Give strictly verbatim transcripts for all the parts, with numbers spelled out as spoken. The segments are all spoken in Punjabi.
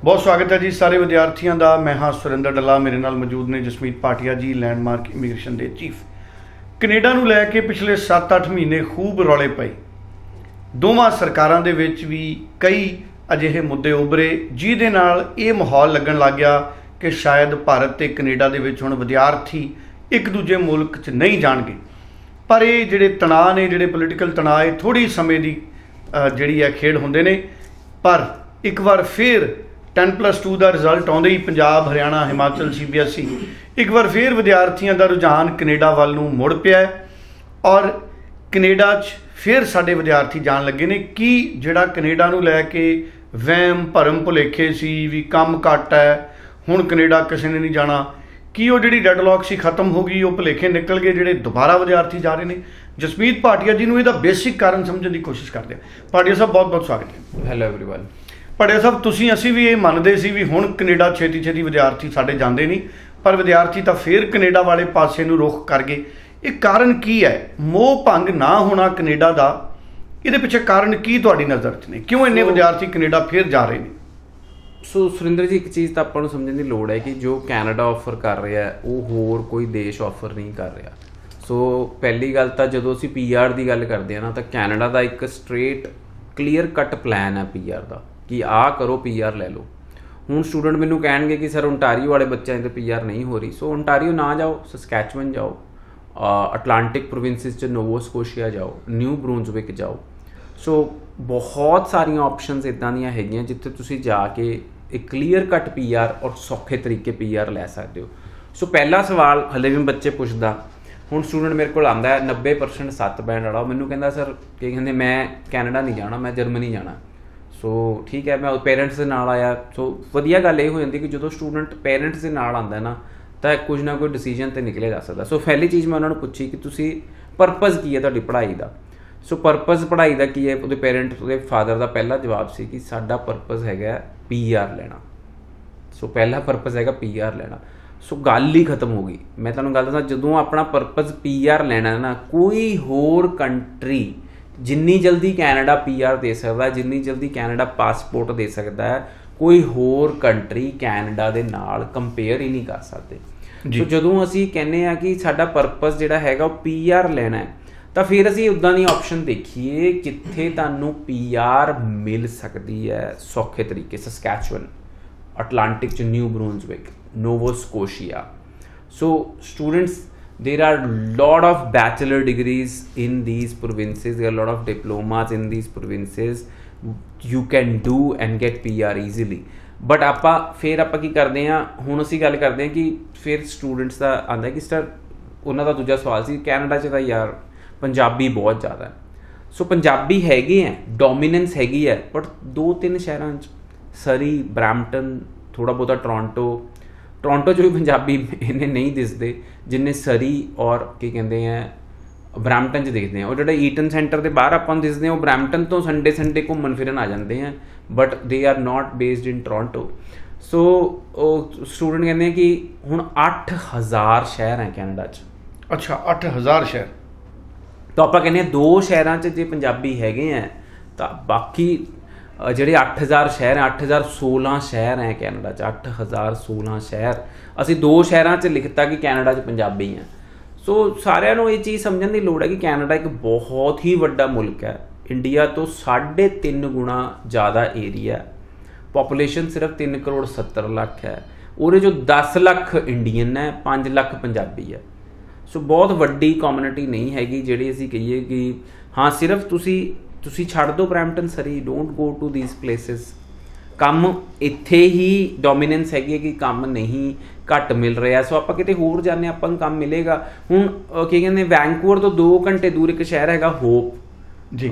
बहुत स्वागत है जी सारे विद्यार्थियों का। मैं हाँ सुरिंदर डल्ला, मेरे नाल मौजूद ने जसमीत भाटिया जी, लैंडमार्क इमीग्रेशन के चीफ। कनेडा नूं लैके पिछले सत्त अठ महीने खूब रौले पए। दोवां सरकारां दे विच भी कई अजिहे मुद्दे उभरे जिहदे नाल ये माहौल लगन लग गया कि शायद भारत ते कनेडा दे विच हुण विद्यार्थी एक दूजे मुल्क च नहीं जाणगे। पर ये जिहड़े तणाव ने, जिहड़े पोलीटिकल तणाव, ये थोड़ी समय की जिहड़ी है खेड हुंदे ने। पर एक बार फिर टेन प्लस टू का रिजल्ट आउंदे ही Punjab, Haryana, Himachal, C B S E एक बार फिर विद्यार्थियों का रुझान कनेडा वाल नूं मुड़ पिया है और कनेडा च फिर साडे विद्यार्थी जान लगे ने कि जिहड़ा कनेडा नूं लैके वहम भरम भुलेखे सी भी कम घट है, हुण कनेडा किसी ने नहीं जाना, कि वो जिहड़ी डैडलॉक सी खत्म हो गई, वो भुलेखे निकल गए, जिहड़े दोबारा विद्यार्थी जा रहे हैं। जसमीत भाटिया जी नूं इहदा बेसिक कारण समझण की कोशिश करते हैं। भाटिया साहब बहुत बहुत स्वागत है। Hello everyone. भाटिया साहब, तुसीं असीं भी ये मनदे सी भी हुण कनेडा छेती छेती विद्यार्थी साडे जांदे नहीं, पर विद्यार्थी तो फिर कनेडा वाले पासे नूं रुख कर गए। ये कारण की है? मोह भंग ना होना कनेडा का, ये पिछे कारण की तुहाडी नज़र च ने? क्यों इन्ने विद्यार्थी कनेडा फिर जा रहे हैं? सो सुरिंदर जी, एक चीज़ तो आपां नूं समझण दी लोड़ है कि जो कैनेडा ऑफर कर रहा है वो होर कोई देश ऑफर नहीं कर रहा। सो पहली गल तो जो असीं पी आर की गल करते हैं ना, तो कैनेडा का एक स्ट्रेट क्लीयर कट प्लैन है पी आर का कि आ करो पी आर ले लो। हुण स्टूडेंट मैनूं कहणगे कि सर ओंटारियो वाले बच्चों की पी आर नहीं हो रही, सो ओंटारियो ना जाओ, सस्कैचुअन जाओ, अटलांटिक प्रोविंसिस च नोवा स्कोशिया जाओ, न्यू ब्रुंसविक जाओ। सो बहुत सारिया ऑप्शनस इदां दियां हैगियां जिथे तुसीं जाके एक क्लीयर कट पी आर और सौखे तरीके पी आर लै सकते हो। सो पहला सवाल हले भी बच्चे पुछदा, हुण स्टूडेंट मेरे को आंदा है नब्बे परसेंट सत्त बैंड वाला, मैनूं कहंदा सर कि कहंदे मैं कैनेडा नहीं जाना, मैं जर्मनी जाना। सो ठीक है, मैं पेरेंट्स के नाल आया। सो वधिया गल ये हो जाती कि जो स्टूडेंट पेरेंट्स के नाल आंदा ना, तो कुछ ना कोई डिसीजन तो निकले जा सकता। सो पहली चीज़ मैं उन्होंने पूछी कि तुसी परपज़ की है तुहाडी पढ़ाई का। सो परपज़ पढ़ाई का की है? उहदे पेरेंट्स, उहदे फादर का पहला जवाब सी कि साडा परपज़ हैगा पी आर लेना। सो पहला परपज़ हैगा पी आर लेना। सो गल ही खत्म हो गई। मैं तुहानूं गल दसां, जदों अपना परपज़ पी आर लेना है ना, कोई होर कंट्री जिन्नी जल्दी कैनेडा पी आर दे सकता है, जिन्नी जल्दी कैनेडा पासपोर्ट दे सकता है, कोई होर कंट्री कैनेडा दे नाल कंपेयर ही नहीं कर सकते। सो जदों असीं कहने आ कि साडा परपज़ जिहड़ा हैगा पी आर लेना है, तो फिर असीं उदां दी ऑप्शन देखीए जिथे तुहानूं पी आर मिल सकती है सौखे तरीके। सस्कैचुअन, अटलांटिक च New Brunswick, Nova Scotia. So students, there are lot of bachelor degrees in these provinces, there are lot of diplomas in these provinces you can do and get P R easily। But आपां फिर आपां की करते हैं, हुण असीं गल करते हैं कि फिर स्टूडेंट्स का आंदा कि सर उन्हां दा दूजा सवाल सी कैनेडा च तां यार पंजाबी बहुत ज़्यादा है। सो पंजाबी हैगे हैं, डोमीनेंस हैगी है, बट दो तीन शहरां च सरी, ब्रैम्पटन, थोड़ा बहुता टोरंटो टोरंटो जो भी पंजाबी इन्हें नहीं दिसते जिन्हें सरी और की कहते हैं ब्रैम्पटन च दिखते हैं। और जो ईटन सेंटर के बाहर अपन दिसते हैं वो ब्रैम्पटन तो संडे संडे घूमन फिरन आ जाते हैं, but they are not based in Toronto. So student कहते हैं कि हुण अठ हज़ार शहर हैं कैनेडा च। अच्छा, अठ हज़ार शहर। तो आप कहने दो शहरों च जे पंजाबी हैगे हैं तो बाकी ਜਿਹੜੇ अठ हज़ार शहर हैं, अठ हज़ार सोलह शहर हैं कैनेडा च, अठ हज़ार सोलह शहर। असी दो शहरों च लिखता कि कैनेडा च पंजाबी हैं। सो सारिਆਂ ਨੂੰ ये चीज़ समझने की लोड़ है कि कैनेडा एक बहुत ही वड्डा मुल्क है, इंडिया तो साढ़े तीन गुणा ज़्यादा एरिया, पॉपूलेशन सिर्फ तीन करोड़ सत्तर लख है, और जो दस लख इंडियन है, पाँच लख पंजाबी है। सो बहुत वड्डी कम्यूनिटी नहीं हैगी जिहड़ी असीं कहिए कि हाँ सिर्फ तुसी तुसी छड़ दो Brampton, Surrey, don't go to these places. काम इत्थे ही डोमीनेंस हैगी है कि काम नहीं घट मिल रहा। सो आप किते होर जाने आपां नूं काम मिलेगा। हुण की कहंदे वैंकूवर तो दो घंटे दूर एक शहर हैगा होप जी।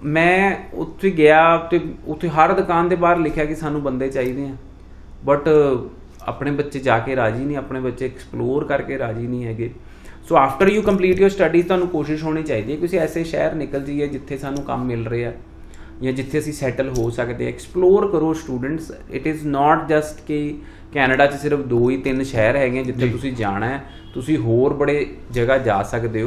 मैं उत्थे गया तो उत्थे हर दुकान के बाहर लिखा कि सानू बंदे चाहिए हैं, बट अपने बच्चे जाके राजी नहीं, अपने बच्चे एक्सप्लोर करके राजी नहीं हैगे। So after you complete your studies तुहानूं कोशिश होनी चाहिए किसी ऐसे शहर निकल जाइए जिथे सानूं काम मिल रहा है या जिथे असीं सैटल हो सकते। एक्सप्लोर करो students. It is not just कि कैनेडा च सिर्फ दो ही तीन शहर है जिथे तुसीं जाना है, तुसीं होर बड़े जगह जा सकते हो।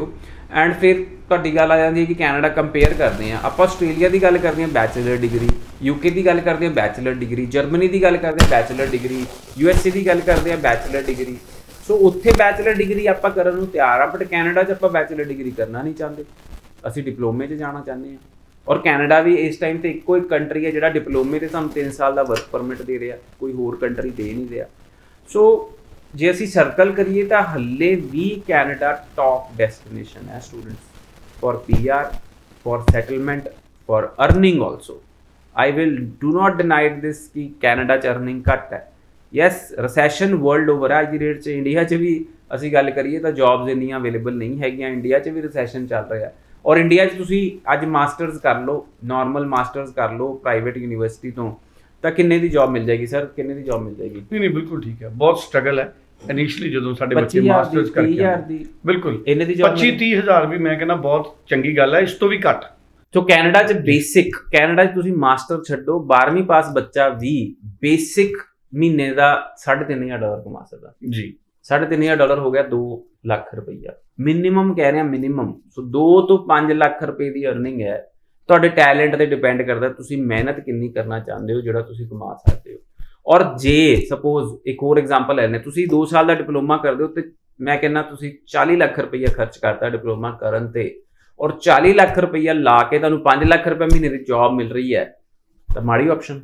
ਐਂਡ ਫਿਰ ਤੁਹਾਡੀ ਗੱਲ ਆ ਜਾਂਦੀ ਹੈ ਕਿ ਕੈਨੇਡਾ ਕੰਪੇਅਰ ਕਰਦੇ ਹਾਂ ਆਪਾਂ, ਆਸਟ੍ਰੇਲੀਆ ਦੀ ਗੱਲ ਕਰਦੇ ਹਾਂ ਬੈਚਲਰ ਡਿਗਰੀ, ਯੂਕੇ ਦੀ ਗੱਲ ਕਰਦੇ ਹਾਂ ਬੈਚਲਰ ਡਿਗਰੀ, ਜਰਮਨੀ ਦੀ ਗੱਲ ਕਰਦੇ ਹਾਂ bachelor degree, U S A ਦੀ ਗੱਲ ਕਰਦੇ ਹਾਂ ਬੈਚਲਰ ਡਿਗਰੀ। ਸੋ ਉੱਥੇ ਬੈਚਲਰ ਡਿਗਰੀ ਆਪਾਂ ਕਰਨ ਨੂੰ ਤਿਆਰ ਆ, ਬਟ ਕੈਨੇਡਾ 'ਚ ਆਪਾਂ ਬੈਚਲਰ ਡਿਗਰੀ ਕਰਨਾ ਨਹੀਂ ਚਾਹੁੰਦੇ, ਅਸੀਂ ਡਿਪਲੋਮੇ 'ਚ ਜਾਣਾ ਚਾਹੁੰਦੇ ਹਾਂ। ਔਰ ਕੈਨੇਡਾ ਵੀ ਇਸ ਟਾਈਮ ਤੇ ਇੱਕੋ ਇੱਕ ਕੰਟਰੀ ਹੈ ਜਿਹੜਾ ਡਿਪਲੋਮੇ 'ਤੇ ਸਾਨੂੰ ਤਿੰਨ ਸਾਲ ਦਾ ਵਰਕ ਪਰਮਿਟ ਦੇ ਰਿਹਾ, ਕੋਈ ਹੋਰ ਕੰਟਰੀ ਦੇ ਨਹੀਂ ਰਿਹਾ। ਸੋ ਜੇ ਅਸੀਂ ਸਰਕਲ ਕਰੀਏ ਤਾਂ ਹੱਲੇ ਵੀ ਕੈਨੇਡਾ ਟੌਪ ਡੈਸਟੀਨੇਸ਼ਨ ਹੈ students for P R, for settlement, for earning also. I will do not deny this ਕਿ ਕੈਨੇਡਾ 'ਚ ਅਰਨਿੰਗ ਘੱਟ ਹੈ। ਯੈਸ, ਰਿਸੈਸ਼ਨ ਵਰਲਡ ਓਵਰ ਹੈ ਅੱਜ ਦੀ ਡੇਟ 'ਚ। ਇੰਡੀਆ 'ਚ ਵੀ ਅਸੀਂ ਗੱਲ ਕਰੀਏ ਤਾਂ ਜੌਬਸ ਇੰਨੀਆਂ ਅਵੇਲੇਬਲ ਨਹੀਂ ਹੈਗੀਆਂ, ਇੰਡੀਆ 'ਚ ਵੀ ਰਿਸੈਸ਼ਨ ਚੱਲ ਰਿਹਾ। ਔਰ ਇੰਡੀਆ 'ਚ ਤੁਸੀਂ ਅੱਜ ਮਾਸਟਰਸ ਕਰ ਲਓ, ਨਾਰਮਲ ਮਾਸਟਰਸ ਕਰ ਲਓ ਪ੍ਰਾਈਵੇਟ ਯੂਨੀਵਰਸਿਟੀ ਤੋਂ, ਤਾਂ ਕਿੰਨੇ ਦੀ ਜੌਬ ਮਿਲ ਜਾਏਗੀ ਸਰ? ਕਿੰਨੇ ਦੀ ਜੌਬ ਮਿਲ ਜਾਏਗੀ? ਨਹੀਂ ਨਹੀਂ ਬਿਲਕੁਲ ਠੀਕ ਹੈ, ਬਹੁਤ ਸਟਰਗਲ ਹੈ ਇਨੀਸ਼ੀਅਲੀ ਜਦੋਂ ਸਾਡੇ ਬੱਚੇ ਮਾਸਟਰਸ ਕਰਕੇ ਆਉਂਦੇ। ਬਿਲਕੁਲ ਇਹਨੇ ਦੀ ਜੌਬ ਪੱਚੀ ਤੀਹ ਹਜ਼ਾਰ ਵੀ ਮੈਂ ਕਹਿੰਦਾ ਬਹੁਤ ਚੰਗੀ ਗੱਲ ਹੈ, ਇਸ ਤੋਂ ਵੀ ਘੱਟ। ਸੋ ਕੈਨੇਡਾ 'ਚ ਬੇਸਿਕ, ਕੈਨੇਡਾ 'ਚ ਤੁਸੀਂ ਮਾਸਟਰ ਛੱਡੋ, ਬਾਰਵੀਂ ਪਾਸ ਬੱਚਾ ਵੀ ਬੇਸਿਕ ਮਹੀਨੇ ਦਾ ਸਾਢੇ ਤਿੰਨ ਹਜ਼ਾਰ ਡਾਲਰ ਕਮਾ ਸਕਦਾ ਜੀ। ਸਾਢੇ ਤਿੰਨ ਹਜ਼ਾਰ ਡਾਲਰ ਹੋ ਗਿਆ ਦੋ ਲੱਖ ਰੁਪਈਆ ਮਿਨੀਮਮ, ਕਹਿ ਰਿਹਾ ਮਿਨੀਮਮ। ਸੋ ਦੋ ਤੋਂ ਪੰਜ ਲੱਖ ਰੁਪਏ ਦੀ ਅਰਨਿੰਗ ਹੈ। ਤੁਹਾਡੇ ਟੈਲੈਂਟ ਤੇ ਡਿਪੈਂਡ ਕਰਦਾ ਤੁਸੀਂ ਮਿਹਨਤ ਕਿੰਨੀ ਕਰਨਾ ਚਾਹੁੰਦੇ ਹੋ ਜਿਹੜਾ ਤੁਸੀਂ ਕਮਾ ਸਕਦੇ ਹੋ। ਔਰ ਜੇ ਸਪੋਜ਼ ਇੱਕ ਹੋਰ ਐਗਜ਼ਾਮਪਲ ਲੈਣੇ, ਤੁਸੀਂ ਦੋ ਸਾਲ ਦਾ ਡਿਪਲੋਮਾ ਕਰਦੇ ਹੋ ਤੇ ਮੈਂ ਕਹਿੰਦਾ ਤੁਸੀਂ ਚਾਲੀ ਲੱਖ ਰੁਪਈਆ ਖਰਚ ਕਰਤਾ ਡਿਪਲੋਮਾ ਕਰਨ ਤੇ, ਔਰ ਚਾਲੀ ਲੱਖ ਰੁਪਈਆ ਲਾ ਕੇ ਤੁਹਾਨੂੰ ਪੰਜ ਲੱਖ ਰੁਪਏ ਮਹੀਨੇ ਦੀ ਜੌਬ ਮਿਲ ਰਹੀ ਹੈ, ਤਾਂ ਮਾੜੀ ਆਪਸ਼ਨ।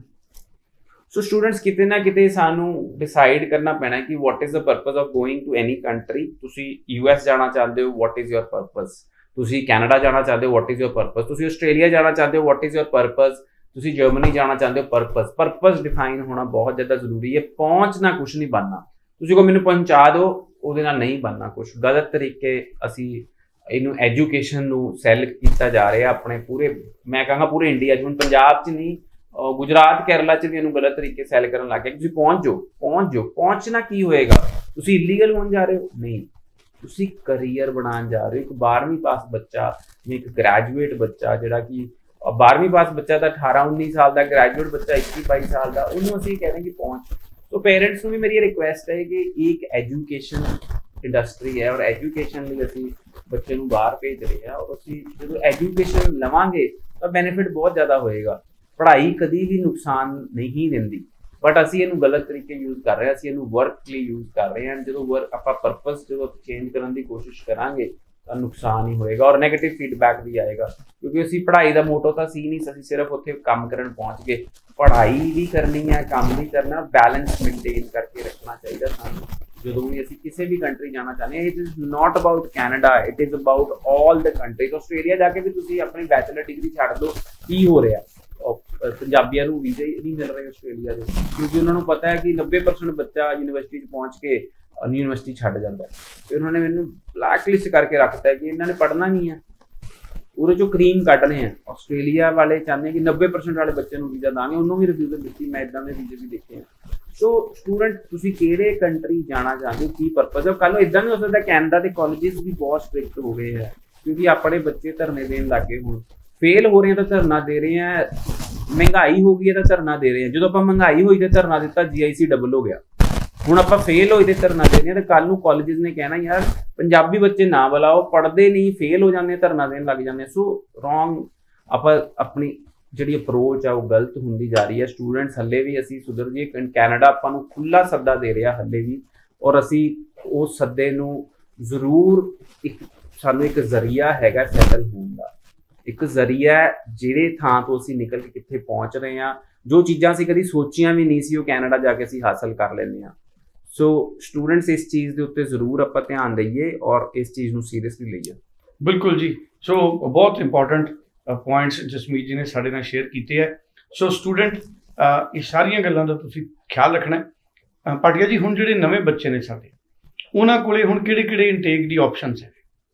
ਸੋ ਸਟੂਡੈਂਟਸ ਕਿਤੇ ਨਾ ਕਿਤੇ ਸਾਨੂੰ ਡਿਸਾਈਡ ਕਰਨਾ ਪੈਣਾ ਕਿ what is the purpose of going to any country. ਤੁਸੀਂ ਯੂ ਐਸ ਜਾਣਾ ਚਾਹੁੰਦੇ ਹੋ, ਵਾਟ ਇਜ਼ ਯੋਰ ਪਰਪਸ? ਤੁਸੀਂ ਕੈਨੇਡਾ ਜਾਣਾ ਚਾਹੁੰਦੇ ਹੋ, ਵਾਟ ਇਜ਼ ਯੋਰ ਪਰਪਸ? ਤੁਸੀਂ ਆਸਟ੍ਰੇਲੀਆ ਜਾਣਾ ਚਾਹੁੰਦੇ ਹੋ, ਵਾਟ ਇਜ਼ ਯੋਰ ਪਰਪਸ? ਤੁਸੀਂ ਜਰਮਨੀ ਜਾਣਾ ਚਾਹੁੰਦੇ ਹੋ, ਪਰਪਸ। ਪਰਪਸ ਡਿਫਾਈਨ ਹੋਣਾ ਬਹੁਤ ਜ਼ਿਆਦਾ ਜ਼ਰੂਰੀ ਹੈ। ਪਹੁੰਚਣਾ ਕੁਛ ਨਹੀਂ ਬਣਨਾ। ਤੁਸੀਂ ਕੋ ਮੈਨੂੰ ਪਹੁੰਚਾ ਦਿਓ, ਉਹਦੇ ਨਾਲ ਨਹੀਂ ਬਣਨਾ ਕੁਛ। ਗਲਤ ਤਰੀਕੇ ਅਸੀਂ ਇਹਨੂੰ ਐਜੂਕੇਸ਼ਨ ਨੂੰ ਸੈੱਲ ਕੀਤਾ ਜਾ ਰਿਹਾ ਆਪਣੇ ਪੂਰੇ, ਮੈਂ ਕਹਾਂਗਾ ਪੂਰੇ ਇੰਡੀਆ 'ਚ। ਹੁਣ ਪੰਜਾਬ 'ਚ ਨਹੀਂ, ਗੁਜਰਾਤ ਕੇਰਲਾ 'ਚ ਵੀ ਇਹਨੂੰ ਗਲਤ ਤਰੀਕੇ ਸੈੱਲ ਕਰਨ ਲੱਗ ਗਏ। ਤੁਸੀਂ ਪਹੁੰਚ ਜਾਓ, ਪਹੁੰਚ ਜਾਓ। ਪਹੁੰਚਣਾ ਕੀ ਹੋਏਗਾ? ਤੁਸੀਂ ਇਲੀਗਲ ਹੋਣ ਜਾ ਰਹੇ ਹੋ? ਨਹੀਂ, ਤੁਸੀਂ ਕਰੀਅਰ ਬਣਾਉਣ ਜਾ ਰਹੇ ਹੋ। ਇੱਕ ਬਾਰਵੀਂ ਪਾਸ ਬੱਚਾ ਜਾਂ ਇੱਕ ਗ੍ਰੈਜੂਏਟ ਬੱਚਾ, ਜਿਹੜਾ ਕਿ ਬਾਰਵੀਂ ਪਾਸ ਬੱਚਾ ਤਾਂ ਅਠਾਰਾਂ ਉੱਨੀ ਸਾਲ ਦਾ, ਗ੍ਰੈਜੂਏਟ ਬੱਚਾ ਇੱਕੀ ਬਾਈ ਸਾਲ ਦਾ, ਉਹਨੂੰ ਅਸੀਂ ਕਹਿੰਦੇ ਕਿ ਪਹੁੰਚ। ਸੋ ਪੇਰੈਂਟਸ ਨੂੰ ਵੀ ਮੇਰੀ ਰਿਕੁਐਸਟ ਹੈ ਕਿ ਇੱਕ ਐਜੂਕੇਸ਼ਨ ਇੰਡਸਟਰੀ ਹੈ ਔਰ ਐਜੂਕੇਸ਼ਨ ਲਈ ਅਸੀਂ ਬੱਚੇ ਨੂੰ ਬਾਹਰ ਭੇਜ ਰਹੇ ਹਾਂ, ਔਰ ਅਸੀਂ ਜਦੋਂ ਐਜੂਕੇਸ਼ਨ ਲਵਾਂਗੇ ਤਾਂ ਬੈਨੀਫਿਟ ਬਹੁਤ ਜ਼ਿਆਦਾ ਹੋਏਗਾ। ਪੜ੍ਹਾਈ ਕਦੀ ਵੀ ਨੁਕਸਾਨ ਨਹੀਂ ਦਿੰਦੀ, ਬਟ ਅਸੀਂ ਇਹਨੂੰ ਗਲਤ ਤਰੀਕੇ ਯੂਜ਼ ਕਰ ਰਹੇ ਹਾਂ। ਅਸੀਂ ਇਹਨੂੰ ਵਰਕ ਲਈ ਯੂਜ਼ ਕਰ ਰਹੇ ਹਾਂ। ਜਦੋਂ ਵਰਕ ਆਪਾਂ ਪਰਪਸ ਜਦੋਂ ਚੇਂਜ ਕਰਨ ਦੀ ਕੋਸ਼ਿਸ਼ ਕਰਾਂਗੇ ਤਾਂ ਨੁਕਸਾਨ ਹੀ ਹੋਏਗਾ ਔਰ ਨੈਗੇਟਿਵ ਫੀਡਬੈਕ ਵੀ ਆਏਗਾ, ਕਿਉਂਕਿ ਅਸੀਂ ਪੜ੍ਹਾਈ ਦਾ ਮੋਟੋ ਤਾਂ ਸੀ ਨਹੀਂ, ਅਸੀਂ ਸਿਰਫ ਉੱਥੇ ਕੰਮ ਕਰਨ ਪਹੁੰਚ ਗਏ। ਪੜ੍ਹਾਈ ਵੀ ਕਰਨੀ ਹੈ, ਕੰਮ ਵੀ ਕਰਨਾ, ਬੈਲੈਂਸ ਮੇਨਟੇਨ ਕਰਕੇ ਰੱਖਣਾ ਚਾਹੀਦਾ ਸਾਨੂੰ ਜਦੋਂ ਵੀ ਅਸੀਂ ਕਿਸੇ ਵੀ ਕੰਟਰੀ ਜਾਣਾ ਚਾਹੁੰਦੇ ਹਾਂ। It is not about Canada, it is about all the countries. Australia ਜਾ ਕੇ ਵੀ ਤੁਸੀਂ ਆਪਣੀ ਬੈਚਲਰ ਡਿਗਰੀ ਛੱਡ ਦਿਓ, ਕੀ ਹੋ ਰਿਹਾ? ਪੰਜਾਬੀਆਂ ਨੂੰ ਵੀਜ਼ੇ ਨਹੀਂ ਮਿਲ ਰਹੇ ਆਸਟ੍ਰੇਲੀਆ ਦੇ, ਕਿਉਂਕਿ ਉਹਨਾਂ ਨੂੰ ਪਤਾ ਹੈ ਕਿ ਨੱਬੇ ਪਰਸੈਂਟ ਬੱਚਾ ਯੂਨੀਵਰਸਿਟੀ 'ਚ ਪਹੁੰਚ ਕੇ ਯੂਨੀਵਰਸਿਟੀ ਛੱਡ ਜਾਂਦਾ। ਫਿਰ ਉਹਨਾਂ ਨੇ ਮੈਨੂੰ ਬਲੈਕ ਲਿਸਟ ਕਰਕੇ ਰੱਖਤਾ ਕਿ ਇਹਨਾਂ ਨੇ ਪੜ੍ਹਨਾ ਨਹੀਂ ਹੈ, ਉਹਦੇ 'ਚੋਂ ਕਰੀਮ ਕੱਢਣੇ ਆ। ਆਸਟ੍ਰੇਲੀਆ ਵਾਲੇ ਚਾਹੁੰਦੇ ਕਿ ਨੱਬੇ ਪਰਸੈਂਟ ਵਾਲੇ ਬੱਚੇ ਨੂੰ ਵੀਜ਼ਾ ਦਾਂਗੇ, ਉਹਨੂੰ ਵੀ ਰਿਫਿਊਜ਼ਲ ਦਿੱਤੀ। ਮੈਂ ਇੱਦਾਂ ਦੇ ਵੀਜ਼ੇ ਵੀ ਦੇਖੇ ਆ। ਸੋ ਸਟੂਡੈਂਟ, ਤੁਸੀਂ ਕਿਹੜੇ ਕੰਟਰੀ ਜਾਣਾ ਚਾਹੁੰਦੇ ਹੋ, ਕੀ ਪਰਪਸ ਹੈ? ਕੱਲ੍ਹ ਨੂੰ ਇੱਦਾਂ ਵੀ ਹੋ ਸਕਦਾ ਕੈਨੇਡਾ ਦੇ ਕਾਲਜਿਸ ਵੀ ਬਹੁਤ ਸਟ੍ਰਿਕਟ ਹੋ ਗਏ ਹੈ, ਕਿਉਂਕਿ ਆਪਣੇ ਬੱਚੇ ਧਰਨੇ ਦੇਣ ਲੱਗ ਗਏ। ਹੁਣ ਫੇਲ ਹੋ ਰਹੇ ਆ ਤਾਂ ਧਰਨਾ ਦੇ ਰਹੇ ਆ, ਮਹਿੰਗਾਈ ਹੋ ਗਈ ਹੈ ਤਾਂ ਧਰਨਾ ਦੇ ਰਹੇ ਆ। ਜਦੋਂ ਆਪਾਂ ਮਹਿੰਗਾਈ ਹੋਈ ਤੇ ਧਰਨਾ ਦਿੱਤਾ, ਜੀ ਆਈ ਸੀ ਡਬਲ ਹੋ ਗਿਆ। ਹੁਣ ਆਪਾਂ ਫੇਲ ਹੋਏ ਤੇ ਧਰਨਾ ਦੇ ਰਹੇ ਆ, ਤੇ ਕੱਲ ਨੂੰ ਕਾਲਜਿਸ ਨੇ ਕਹਿਣਾ ਯਾਰ ਪੰਜਾਬੀ ਬੱਚੇ ਨਾ ਬੁਲਾਓ, ਪੜ੍ਹਦੇ ਨਹੀਂ, ਫੇਲ ਹੋ ਜਾਂਦੇ, ਧਰਨਾ ਦੇਣ ਲੱਗ ਜਾਂਦੇ। ਸੋ ਰੋਂਗ, ਆਪਾਂ ਆਪਣੀ ਜਿਹੜੀ ਅਪਰੋਚ ਆ ਉਹ ਗਲਤ ਹੁੰਦੀ ਜਾ ਰਹੀ ਹੈ। ਸਟੂਡੈਂਟਸ ਹੱਲੇ ਵੀ ਅਸੀਂ ਸੁਧਰ ਜਾਈਏ। ਕੈਨੇਡਾ ਆਪਾਂ ਨੂੰ ਖੁੱਲ੍ਹਾ ਸੱਦਾ ਦੇ ਰਿਹਾ ਹੱਲੇ ਵੀ, ਔਰ ਅਸੀਂ ਉਸ ਸੱਦੇ ਨੂੰ ਜ਼ਰੂਰ, ਇੱਕ ਸਾਨੂੰ ਇੱਕ ਜ਼ਰੀਆ ਹੈਗਾ ਸੈਟਲ ਹੋਣ ਦਾ, ਇੱਕ ਜ਼ਰੀਆ ਜਿਹੜੇ ਥਾਂ ਤੋਂ ਅਸੀਂ ਨਿਕਲ ਕੇ ਕਿੱਥੇ ਪਹੁੰਚ ਰਹੇ ਹਾਂ। ਜੋ ਚੀਜ਼ਾਂ ਅਸੀਂ ਕਦੀ ਸੋਚੀਆਂ ਵੀ ਨਹੀਂ ਸੀ, ਉਹ ਕੈਨੇਡਾ ਜਾ ਕੇ ਅਸੀਂ ਹਾਸਲ ਕਰ ਲੈਂਦੇ ਹਾਂ। ਸੋ ਸਟੂਡੈਂਟਸ ਇਸ ਚੀਜ਼ ਦੇ ਉੱਤੇ ਜ਼ਰੂਰ ਆਪਾਂ ਧਿਆਨ ਦਈਏ ਔਰ ਇਸ ਚੀਜ਼ ਨੂੰ ਸੀਰੀਅਸਲੀ ਲਈਏ। ਬਿਲਕੁਲ ਜੀ। ਸੋ ਬਹੁਤ ਇੰਪੋਰਟੈਂਟ ਪੁਆਇੰਟਸ ਜਸਮੀਤ ਜੀ ਨੇ ਸਾਡੇ ਨਾਲ ਸ਼ੇਅਰ ਕੀਤੇ ਹੈ। ਸੋ ਸਟੂਡੈਂਟ, ਇਹ ਸਾਰੀਆਂ ਗੱਲਾਂ ਦਾ ਤੁਸੀਂ ਖਿਆਲ ਰੱਖਣਾ ਹੈ। ਪਾਟਿਆ ਜੀ, ਹੁਣ ਜਿਹੜੇ ਨਵੇਂ ਬੱਚੇ ਨੇ ਸਾਡੇ, ਉਹਨਾਂ ਕੋਲੇ ਹੁਣ ਕਿਹੜੇ ਕਿਹੜੇ ਇਨਟੇਕ ਦੀ ਆਪਸ਼ਨਸ ਹੈ?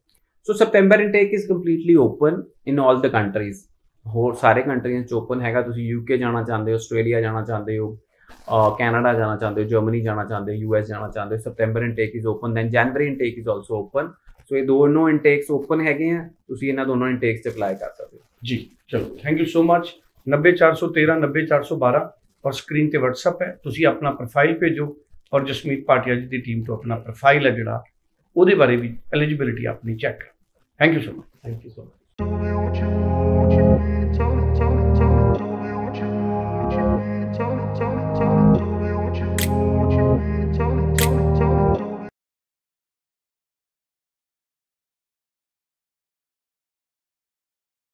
So September intake is completely open in all the countries. ਹੋਰ ਸਾਰੇ ਕੰਟਰੀਆਂ 'ਚ ਓਪਨ ਹੈਗਾ। ਤੁਸੀਂ ਯੂਕੇ ਜਾਣਾ ਚਾਹੁੰਦੇ ਹੋ, ਆਸਟ੍ਰੇਲੀਆ ਜਾਣਾ ਚਾਹੁੰਦੇ ਹੋ, ਕੈਨੇਡਾ ਜਾਣਾ ਚਾਹੁੰਦੇ ਹੋ, ਜਰਮਨੀ ਜਾਣਾ ਚਾਹੁੰਦੇ ਹੋ, ਯੂ ਐਸ ਜਾਣਾ ਚਾਹੁੰਦੇ ਹੋ, September intake is open. Then January intake is also open. So ਇਹ ਦੋਨੋਂ ਇਨਟੇਕਸ ਓਪਨ ਹੈਗੇ ਆ, ਤੁਸੀਂ ਇਹਨਾਂ ਦੋਨੋਂ ਇਨਟੇਕਸ 'ਚ ਅਪਲਾਈ ਕਰ ਸਕਦੇ ਹੋ ਜੀ। ਚਲੋ, ਥੈਂਕ ਯੂ ਸੋ ਮਚ। ਨੱਬੇ ਚਾਰ ਸੌ ਤੇਰਾਂ ਨੱਬੇ ਚਾਰ ਸੌ ਬਾਰਾਂ ਔਰ ਸਕਰੀਨ 'ਤੇ ਵਟਸਐਪ ਹੈ। ਤੁਸੀਂ ਆਪਣਾ ਪ੍ਰੋਫਾਈਲ ਭੇਜੋ ਔਰ ਜਸਮੀਤ ਪਾਟਿਆ ਜੀ ਦੀ ਟੀਮ ਤੋਂ ਆਪਣਾ ਪ੍ਰੋਫਾਈਲ ਹੈ ਜਿਹੜਾ, ਉਹਦੇ ਬਾਰੇ ਵੀ ਐਲੀਜੀਬਿਲਿਟੀ ਆਪਣੀ check. Thank you so much. Thank you so much.